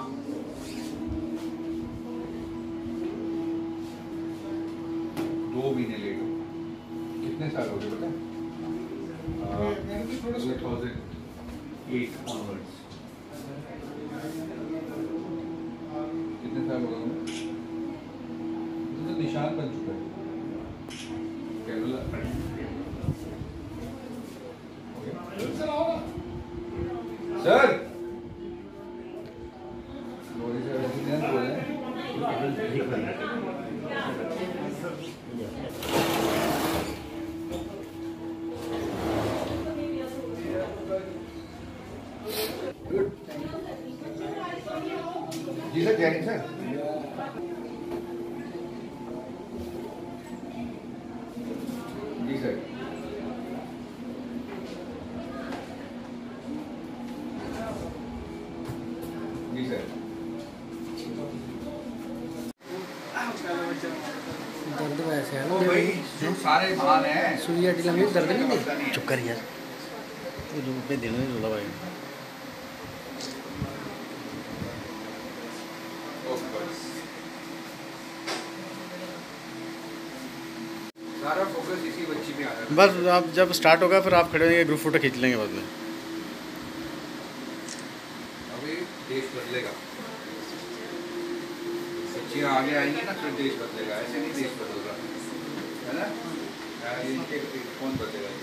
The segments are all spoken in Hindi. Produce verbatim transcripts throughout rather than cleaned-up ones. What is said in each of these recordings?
दो महीने लेट हो। कितने साल हो गए बेटा? Two thousand eight onwards. कितने साल हो गए? तो निशान बन चुका है। सर जी सर, जय हिंद सर। जी सर। जी सर। दर्द वैसे है ना भाई जो सारे महान हैं। सुई हड्डी लंबी दर्द नहीं थी। चुप कर यार, तो जो पे देने नहीं रोला भाई। सारा फोकस इसी बच्ची पे आ रहा है। बस आप जब स्टार्ट होगा फिर आप खड़े होंगे, ग्रुप फोटो खींच लेंगे बाद में। अभी देश बदलेगा, बच्चियाँ आगे आएंगी ना, फिर देश बदलेगा। ऐसे नहीं देश बदल रहा है ना। इनके कौन बदलेगा?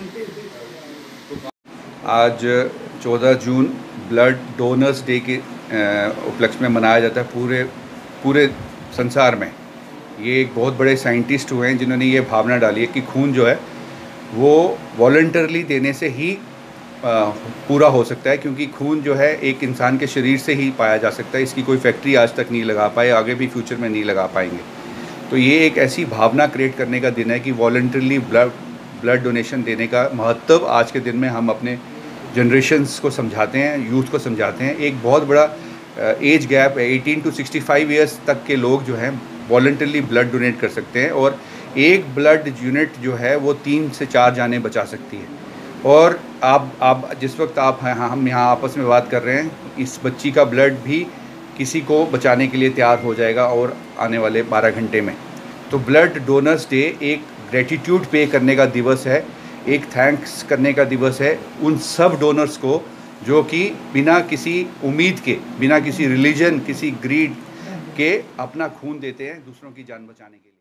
आज चौदह जून ब्लड डोनर्स डे के उपलक्ष्य में मनाया जाता है पूरे पूरे संसार में। ये एक बहुत बड़े साइंटिस्ट हुए हैं जिन्होंने ये भावना डाली है कि खून जो है वो वॉलंटरली देने से ही पूरा हो सकता है, क्योंकि खून जो है एक इंसान के शरीर से ही पाया जा सकता है। इसकी कोई फैक्ट्री आज तक नहीं लगा पाए, आगे भी फ्यूचर में नहीं लगा पाएंगे। तो ये एक ऐसी भावना क्रिएट करने का दिन है कि वॉलंटरली ब्लड ब्लड डोनेशन देने का महत्व आज के दिन में हम अपने जनरेशन्स को समझाते हैं, यूथ को समझाते हैं। एक बहुत बड़ा एज गैप है, eighteen to sixty five years तक के लोग जो हैं वॉलंटरली ब्लड डोनेट कर सकते हैं, और एक ब्लड यूनिट जो है वो तीन से चार जानें बचा सकती है। और आप आप जिस वक्त आप हैं, हम यहाँ आपस में बात कर रहे हैं, इस बच्ची का ब्लड भी किसी को बचाने के लिए तैयार हो जाएगा और आने वाले बारह घंटे में। तो ब्लड डोनर्स डे एक ग्रेटिट्यूड पे करने का दिवस है, एक थैंक्स करने का दिवस है उन सब डोनर्स को जो कि बिना किसी उम्मीद के, बिना किसी रिलीजन, किसी ग्रीड के अपना खून देते हैं दूसरों की जान बचाने के लिए।